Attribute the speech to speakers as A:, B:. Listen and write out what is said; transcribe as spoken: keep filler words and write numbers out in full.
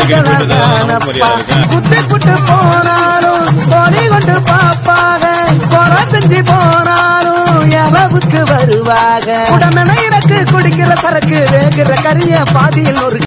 A: குத்து குட்டு போனாலும் கோழி கொண்டு பாப்பாக கொலை செஞ்சு போனாலும் எவவுக்கு வருவாங்க. உடமென இறக்கு குடிக்கிற சரக்கு வேகிற கரிய பாதியில் ஒரு